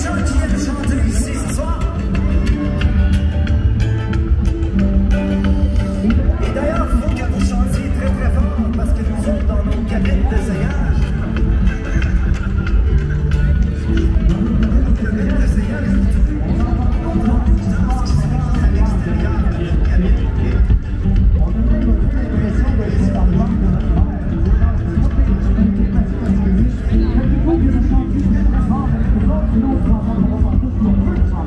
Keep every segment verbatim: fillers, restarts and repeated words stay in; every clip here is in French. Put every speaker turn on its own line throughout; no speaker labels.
gens qui viennent chanter ici ce soir. Et d'ailleurs, il faut que vous chantiez très très fort parce que nous sommes dans nos cabines d'essayage. Nos cabines d'essayage, on entend tout le temps ce qui se passe à l'extérieur de la cabine. On a même l'impression de se parler de notre mère. Parce que il faut que je chante très très fort avec les autres, sinon on va pas tous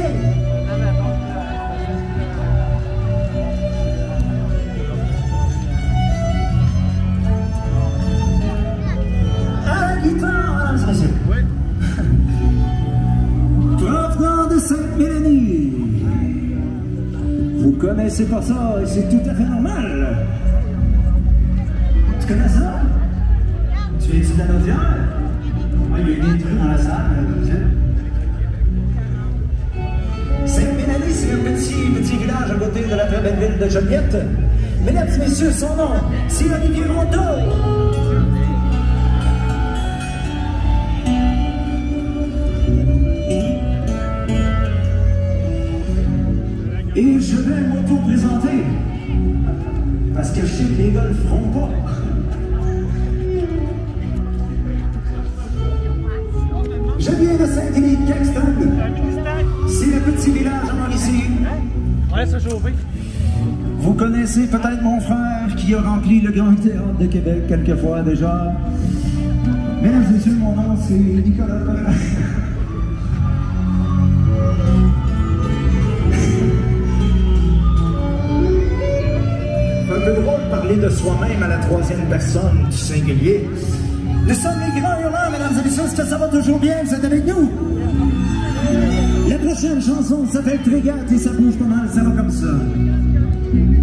À la guitare, ça c'est. Oui. Provenant de Sainte-Mélanie. Vous connaissez pas ça et c'est tout à fait normal. Tu connais ça? Tu viens-tu de la Naudière? Ah, il y a une intrus dans la salle. Sainte-Mélanie, c'est un petit, petit village à côté de la très belle ville de Joliette. Mesdames et messieurs, son nom, c'est Olivier Rondeau. Et je vais m'auto-présenter, parce que je sais que les gars le feront pas. Je viens de Saint-Élie-Caxton. C'est le petit village en Mauricie.
On laisse se chauffer.
Vous connaissez peut-être mon frère qui a rempli le Grand Théâtre de Québec quelques fois déjà. Mesdames et messieurs, mon nom c'est Nicolas. Un peu drôle de parler de soi-même à la troisième personne du singulier. Nous sommes les grands hurlants, mesdames et messieurs, est-ce que ça va toujours bien? Vous êtes avec nous? La prochaine chanson s'appelle Trégate et ça bouge pas mal, ça va comme ça.